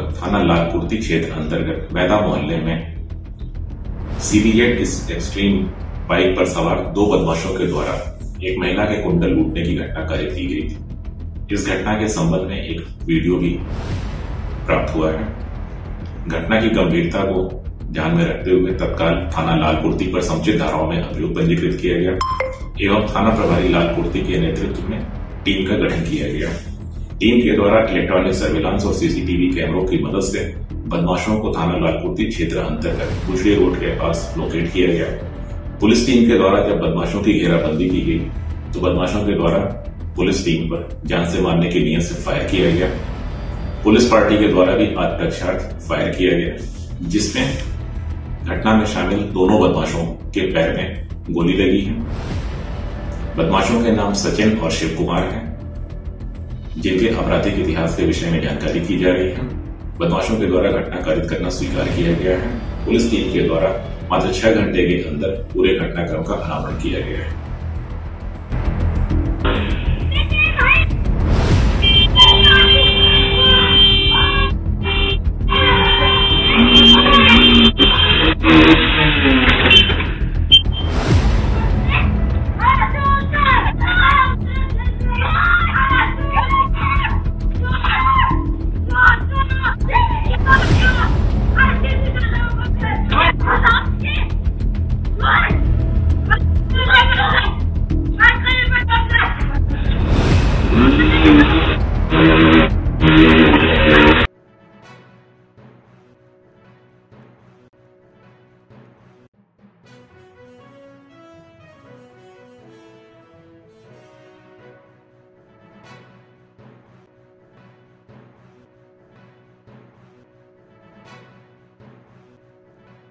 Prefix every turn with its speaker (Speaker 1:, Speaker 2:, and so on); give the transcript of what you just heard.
Speaker 1: थाना लालकुर्ती क्षेत्र अंतर्गत मैदा मोहल्ले में CBZ एक्सट्रीम बाइक पर सवार 2 बदमाशों के द्वारा एक महिला के कुंडल लूटने की घटना कारित की गई थी। इस घटना के संबंध में एक वीडियो भी प्राप्त हुआ है। घटना की गंभीरता को ध्यान में रखते हुए तत्काल थाना लालकुर्ती पर समुचित धाराओं में अभियोग पंजीकृत किया गया एवं थाना प्रभारी लालकुर्ती के नेतृत्व में टीम का गठन किया गया। टीम के द्वारा इलेक्ट्रॉनिक सर्विलांस और CCTV कैमरों की मदद से बदमाशों को थाना लालकुर्ती क्षेत्र अंतर्गत गुजरी रोड के पास लोकेट किया गया। पुलिस टीम के द्वारा जब बदमाशों की घेराबंदी की गई तो बदमाशों के द्वारा पुलिस टीम पर जान से मारने की नीयत से फायर किया गया। पुलिस पार्टी के द्वारा भी आत्मरक्षार्थ फायर किया गया, जिसमें घटना में शामिल दोनों बदमाशों के पैर में गोली लगी है। बदमाशों के नाम सचिन और शिव कुमार हैं, जिनके आपराधिक इतिहास के विषय में जानकारी की जा रही है। बदमाशों के द्वारा घटना कारित करना स्वीकार किया गया है। पुलिस टीम के द्वारा मात्र 6 घंटे के अंदर पूरे घटनाक्रम का अनावरण किया गया है।